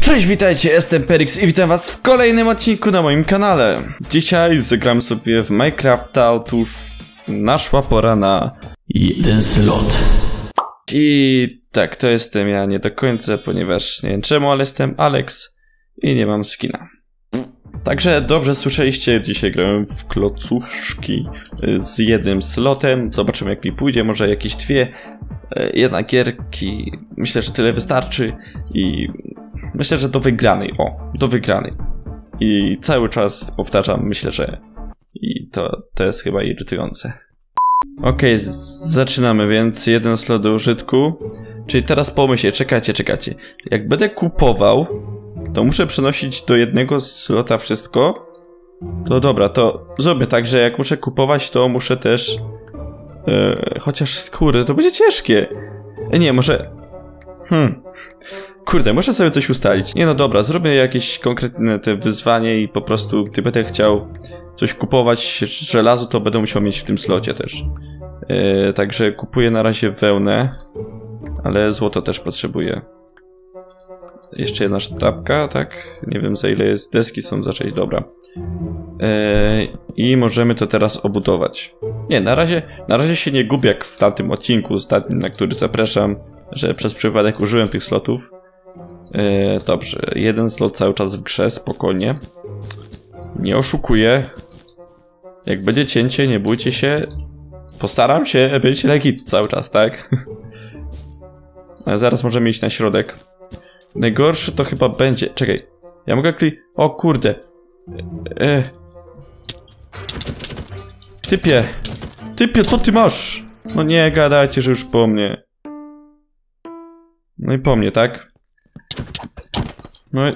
Cześć, witajcie, jestem Perix i witam was w kolejnym odcinku na moim kanale. Dzisiaj zagramy sobie w Minecrafta, otóż naszła pora na jeden slot. I tak, to jestem ja nie do końca, ponieważ nie wiem czemu, ale jestem Alex i nie mam skina. Także dobrze słyszeliście, dzisiaj grałem w klocuszki z jednym slotem. Zobaczymy jak mi pójdzie, może jakieś jedna gierki. Myślę, że tyle wystarczy i myślę, że do wygranej, do wygranej. I cały czas powtarzam, myślę, że i to jest chyba irytujące. Okej, zaczynamy, więc jeden slot do użytku. Czyli teraz pomyślcie, czekajcie. Jak będę kupował, to muszę przenosić do jednego slota wszystko. To dobra, to zrobię tak, że jak muszę kupować, to muszę też... chociaż, kurde, to będzie ciężkie. Nie, może... Kurde, muszę sobie coś ustalić. Nie no dobra, zrobię jakieś konkretne te wyzwanie i po prostu, gdy będę chciał coś kupować, żelazo, to będę musiał mieć w tym slocie też. Także kupuję na razie wełnę, ale złoto też potrzebuję. Jeszcze jedna sztabka, tak? Nie wiem za ile jest, deski są zaczęli, dobra. I możemy to teraz obudować. Nie, na razie się nie gubię jak w tamtym odcinku ostatnim, na który zapraszam, że przez przypadek użyłem tych slotów. Dobrze, jeden slot cały czas w grze, spokojnie. Nie oszukuję. Jak będzie cięcie, nie bójcie się. Postaram się być legit cały czas, tak? Ale zaraz możemy iść na środek. Najgorszy to chyba będzie... Czekaj, ja mogę O kurde. Typie, co ty masz? No nie gadajcie, że już po mnie. No i po mnie, tak? No i...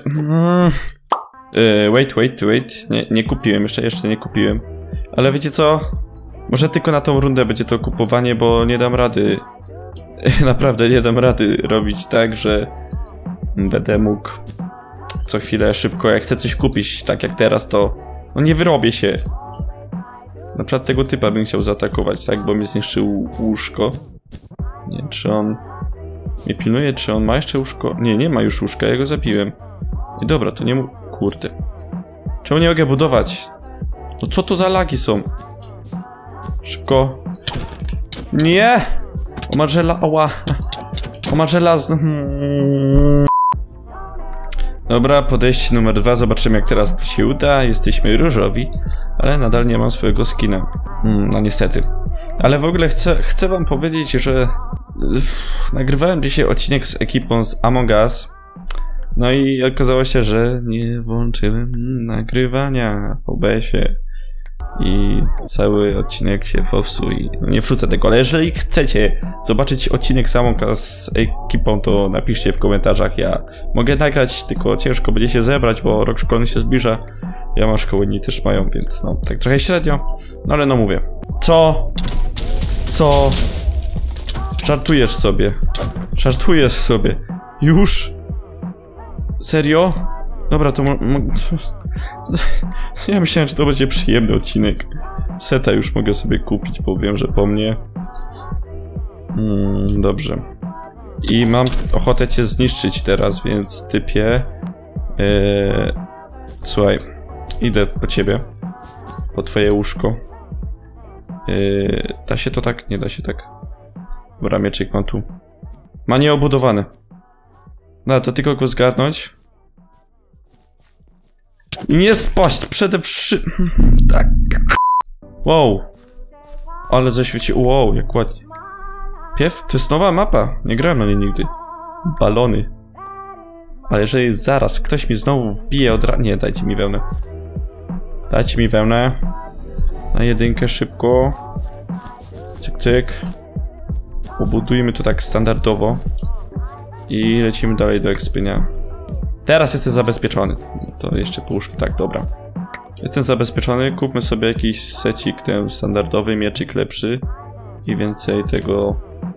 Wait. Nie kupiłem, jeszcze nie kupiłem. Ale wiecie co? Może tylko na tą rundę będzie to kupowanie, bo nie dam rady. Naprawdę nie dam rady robić tak, że będę mógł co chwilę szybko, jak chcę coś kupić, tak jak teraz, to no nie wyrobię się. Na przykład tego typa bym chciał zaatakować, tak, bo mi zniszczył łóżko. Nie wiem, czy on mnie pilnuje, czy on ma jeszcze łóżko? Nie ma już łóżka, ja go zabiłem. I dobra, to nie mógł... Kurde. Czemu nie mogę budować? No co to za lagi są? Szybko. Nie! O ma ała. O ma żelazno. Dobra, podejście numer 2. Zobaczymy jak teraz to się uda. Jesteśmy różowi, ale nadal nie mam swojego skina. No niestety. Ale w ogóle chcę wam powiedzieć, że nagrywałem dzisiaj odcinek z ekipą z Among Us. No i okazało się, że nie włączyłem nagrywania w OBS-ie. I cały odcinek się popsuł i nie wrzucę tego, ale jeżeli chcecie zobaczyć odcinek z Among Us z ekipą, to napiszcie w komentarzach. Ja mogę nagrać, tylko ciężko będzie się zebrać, bo rok szkolny się zbliża. Ja mam szkoły, inni też mają, więc no tak trochę średnio. No ale no mówię. Co? Żartujesz sobie. Już? Serio? Dobra, to ja myślałem, że to będzie przyjemny odcinek. Seta już mogę sobie kupić, bo wiem, że po mnie. Dobrze. I mam ochotę cię zniszczyć teraz, więc typie. Słuchaj, idę po ciebie. Po twoje łóżko. Da się to tak? Nie da się tak. Dobra, mieczyk mam tu. Ma nieobudowane. No, to tylko go zgarnąć. I nie spaść przede wszystkim. Tak. Wow. Ale zaświeciło. Wow, jak ładnie. Piew? To jest nowa mapa. Nie grałem na niej nigdy. Balony. Ale jeżeli zaraz ktoś mi znowu wbije od razu... Nie, dajcie mi wełnę. Dajcie mi wełnę. Na jedynkę szybko. Cyk. Obudujmy to tak standardowo. I lecimy dalej do ekspienia. Teraz jestem zabezpieczony. To jeszcze połóżmy, tak, dobra. Jestem zabezpieczony, kupmy sobie jakiś secik, ten standardowy, mieczyk lepszy. I więcej tego...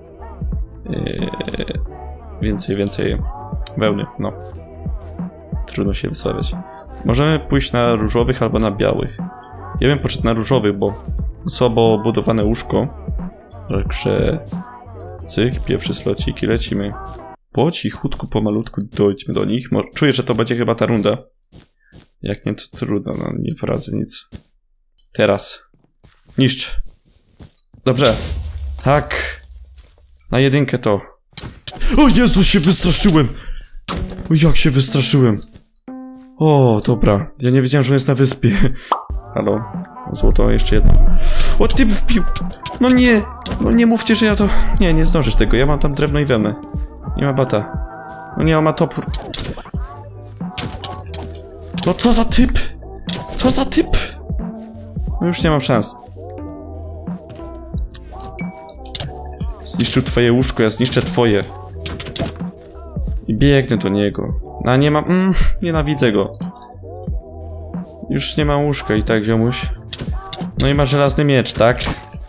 Więcej wełny, no. Trudno się wysławiać. Możemy pójść na różowych albo na białych. Ja bym poszedł na różowych, bo słabo budowane łóżko. Także... Cyk, pierwszy slocik i lecimy. Po cichutku, pomalutku dojdźmy do nich. Czuję, że to będzie chyba ta runda. Jak nie, to trudno, no nie poradzę nic. Teraz. Niszcz. Dobrze. Tak. Na jedynkę to. O Jezu, się wystraszyłem! O, jak się wystraszyłem. O, dobra. Ja nie wiedziałem, że on jest na wyspie. Halo? Złoto, jeszcze jedno. O, ty wbił! No nie! No nie mówcie, że ja to... Nie, nie zdążysz tego. Ja mam tam drewno i wełnę. Nie ma bata. No nie, on ma topór. No co za typ? Co za typ? No już nie mam szans. Zniszczył twoje łóżko, ja zniszczę twoje. I biegnę do niego. No nie mam... nienawidzę go. Już nie ma łóżka i tak, ziomuś. No i ma żelazny miecz, tak?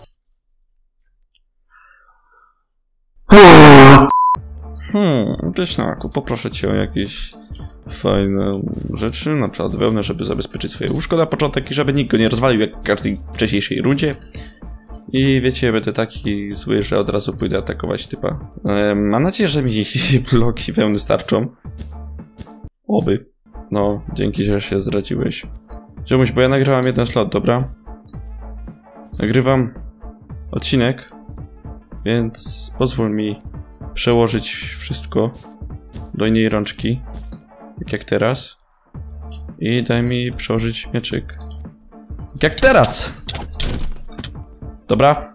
Wieśniaku, poproszę cię o jakieś fajne rzeczy, na przykład wełnę, żeby zabezpieczyć swoje łóżko na początek i żeby nikt go nie rozwalił jak w każdej wcześniejszej rundzie. I wiecie, będę taki zły, że od razu pójdę atakować typa. Mam nadzieję, że mi bloki wełny starczą. Oby. No, dzięki, że się zdradziłeś. Ziomuś, bo ja nagrywam jeden slot, dobra? Nagrywam odcinek, więc pozwól mi przełożyć wszystko do innej rączki, tak jak teraz. I daj mi przełożyć mieczyk. Tak jak teraz! Dobra.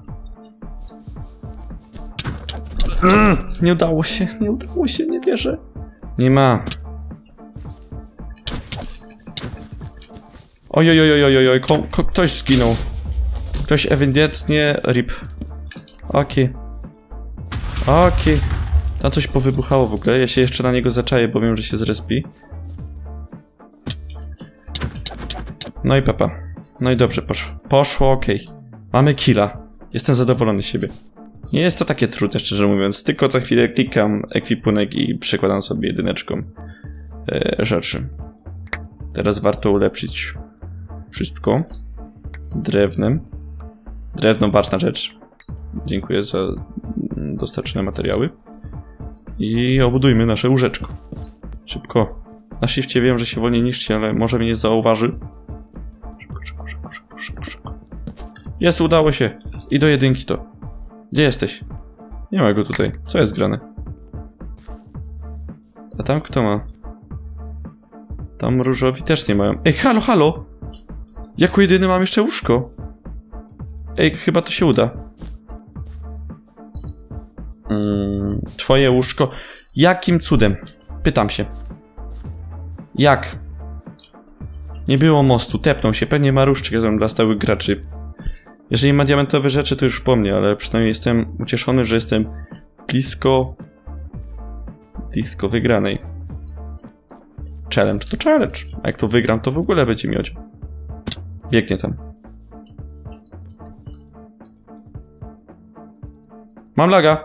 Nie udało się, nie wierzę. Nie ma. Ojojojojojoj, ktoś zginął. Ktoś ewidentnie rip. Okej. Okej. Tam coś powybuchało w ogóle, ja się jeszcze na niego zaczaję, bo wiem, że się zrespi. No i papa. No i dobrze, poszło. Poszło, okej. Mamy killa. Jestem zadowolony z siebie. Nie jest to takie trudne, szczerze mówiąc. Tylko co chwilę klikam ekwipunek i przekładam sobie jedyneczką rzeczy. Teraz warto ulepszyć wszystko drewnem. Drewno, ważna rzecz. Dziękuję za dostarczone materiały. I obudujmy nasze łóżeczko. Szybko. Na shifcie wiem, że się wolniej niszczy, ale może mnie nie zauważy. Szybko. Jest, udało się. I do jedynki to. Gdzie jesteś? Nie ma go tutaj. Co jest grane? A tam kto ma? Tam różowi też nie mają. Ej, halo! Jako jedyny mam jeszcze łóżko. Ej, chyba to się uda. Twoje łóżko. Jakim cudem? Pytam się. Jak? Nie było mostu, tepnął się. Pewnie ma różdżkę dla stałych graczy. Jeżeli ma diamentowe rzeczy, to już po mnie, ale przynajmniej jestem ucieszony, że jestem blisko wygranej. Challenge to challenge. A jak to wygram, to w ogóle będzie mioć. Biegnie tam. Mam laga.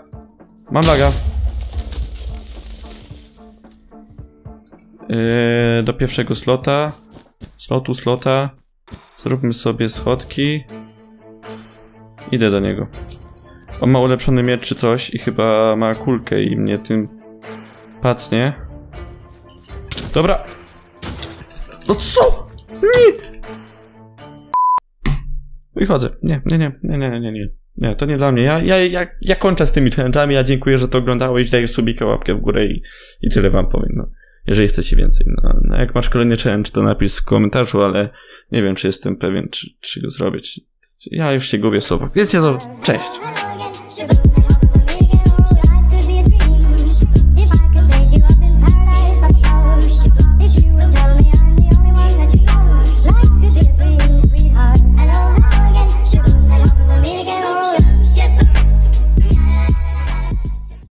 Do pierwszego slota. Slota. Zróbmy sobie schodki. Idę do niego. On ma ulepszony miecz czy coś i chyba ma kulkę i mnie tym pacnie. Dobra. No co? Nie! Wychodzę. Nie, to nie dla mnie. Ja kończę z tymi challenge'ami. Ja dziękuję, że to oglądałeś. Daj subika, łapkę w górę i tyle wam powiem. No. Jeżeli chcecie więcej. No, jak masz kolejny challenge, to napisz w komentarzu, ale nie wiem, czy jestem pewien, czy go zrobić. Ja już się gubię słowo. Więc ja to... Cześć!